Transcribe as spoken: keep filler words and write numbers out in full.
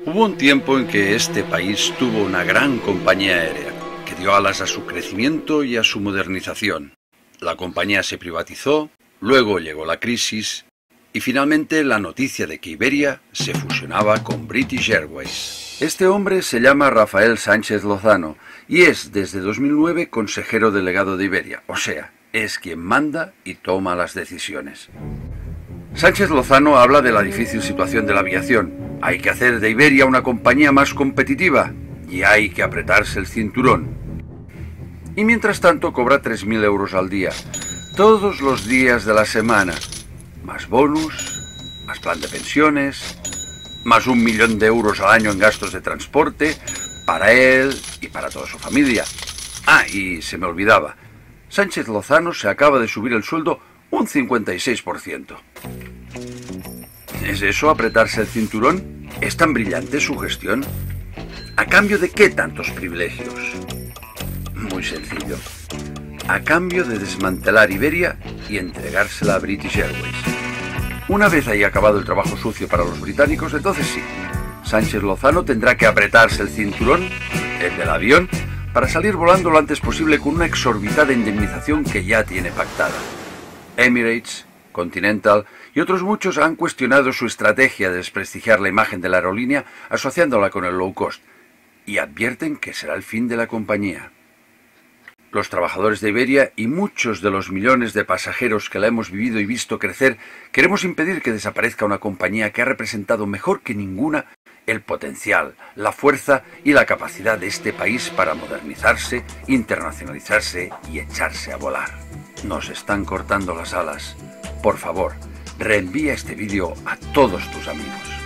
Hubo un tiempo en que este país tuvo una gran compañía aérea, que dio alas a su crecimiento y a su modernización. La compañía se privatizó, luego llegó la crisis y finalmente la noticia de que Iberia se fusionaba con British Airways. Este hombre se llama Rafael Sánchez Lozano y es desde dos mil nueve consejero delegado de Iberia, o sea, es quien manda y toma las decisiones. Sánchez Lozano habla de la difícil situación de la aviación. Hay que hacer de Iberia una compañía más competitiva y hay que apretarse el cinturón. Y mientras tanto cobra tres mil euros al día, todos los días de la semana, más bonus, más plan de pensiones, más un millón de euros al año en gastos de transporte, para él y para toda su familia. Ah, y se me olvidaba, Sánchez Lozano se acaba de subir el sueldo un cincuenta y seis por ciento. ¿Es eso apretarse el cinturón? ¿Es tan brillante su gestión? ¿A cambio de qué tantos privilegios? Muy sencillo. A cambio de desmantelar Iberia y entregársela a British Airways. Una vez haya acabado el trabajo sucio para los británicos, entonces sí, Sánchez Lozano tendrá que apretarse el cinturón, el del avión, para salir volando lo antes posible con una exorbitada indemnización que ya tiene pactada. Emirates, Continental y otros muchos han cuestionado su estrategia de desprestigiar la imagen de la aerolínea asociándola con el low cost y advierten que será el fin de la compañía. Los trabajadores de Iberia y muchos de los millones de pasajeros que la hemos vivido y visto crecer queremos impedir que desaparezca una compañía que ha representado mejor que ninguna el potencial, la fuerza y la capacidad de este país para modernizarse, internacionalizarse y echarse a volar. Nos están cortando las alas. Por favor, reenvía este vídeo a todos tus amigos.